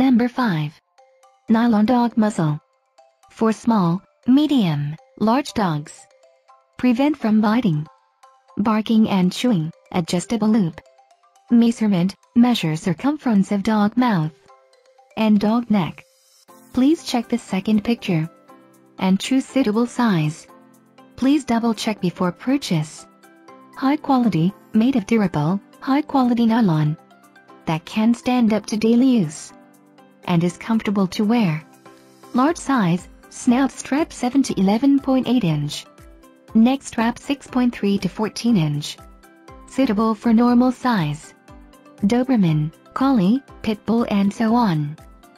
Number 5. Nylon dog muzzle. For small, medium, large dogs. Prevent from biting, barking and chewing. Adjustable loop. Measurement, measure circumference of dog mouth and dog neck. Please check the second picture and choose suitable size. Please double check before purchase. High quality, made of durable, high quality nylon that can stand up to daily use and is comfortable to wear. Large size, snout strap 7 to 11.8 inch. Neck strap 6.3 to 14 inch. Suitable for normal size Doberman, Collie, Pit Bull and so on.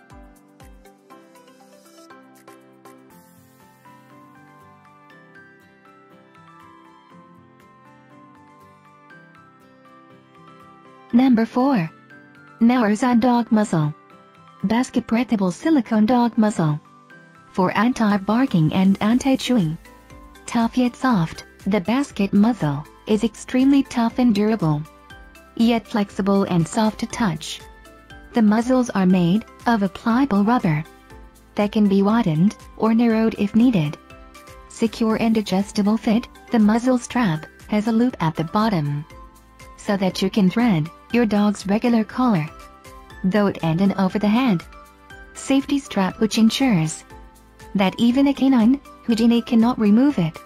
Number 4. Maurerzine dog muzzle. Basket breathable silicone dog muzzle. For anti-barking and anti-chewing. Tough yet soft, the basket muzzle is extremely tough and durable, yet flexible and soft to touch. The muzzles are made of a pliable rubber that can be widened or narrowed if needed. Secure and adjustable fit, the muzzle strap has a loop at the bottom so that you can thread your dog's regular collar, though it and an over-the-head safety strap which ensures that even a canine hygiene cannot remove it.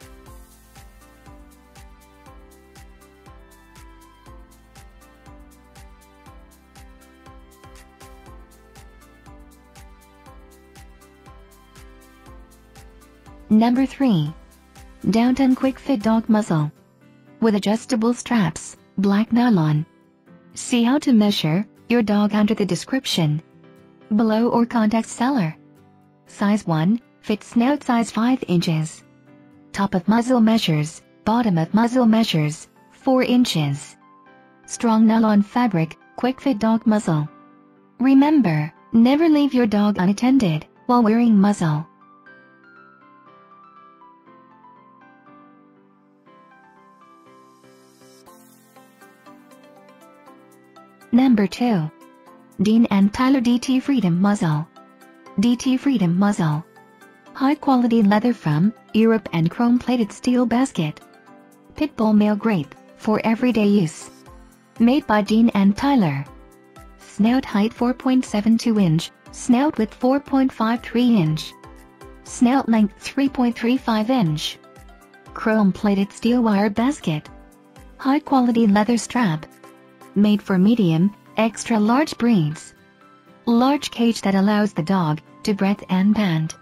Number 3. Downton Quick Fit dog muzzle. With adjustable straps, black nylon. See how to measure your dog under the description below or contact seller. Size 1, fit snout size 5 inches. Top of muzzle measures, bottom of muzzle measures, 4 inches. Strong nylon fabric, quick fit dog muzzle. Remember, never leave your dog unattended while wearing muzzle. Number 2. Dean and Tyler DT Freedom Muzzle. DT Freedom Muzzle. High quality leather from Europe and chrome plated steel basket. Pit Bull male grade, for everyday use. Made by Dean and Tyler. Snout height 4.72 inch, snout width 4.53 inch. Snout length 3.35 inch. Chrome plated steel wire basket. High quality leather strap. Made for medium, extra large breeds. Large cage that allows the dog to breathe and pant.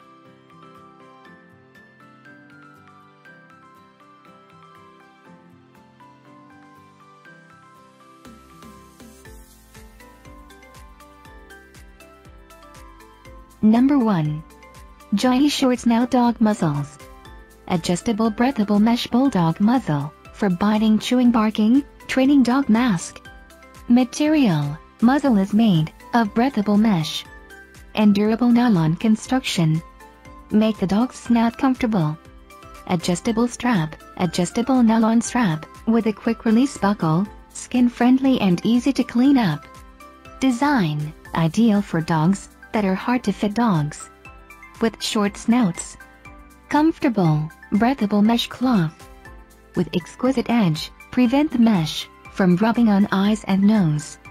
Number 1. Johnny Short Snout Dog Muzzles. Adjustable breathable mesh bulldog muzzle, for biting, chewing, barking, training dog mask. Material, muzzle is made of breathable mesh and durable nylon construction. Make the dog's snout comfortable. Adjustable strap, adjustable nylon strap, with a quick release buckle, skin friendly and easy to clean up. Design, ideal for dogs that are hard to fit dogs with short snouts. Comfortable, breathable mesh cloth with exquisite edge, prevent the mesh from rubbing on eyes and nose.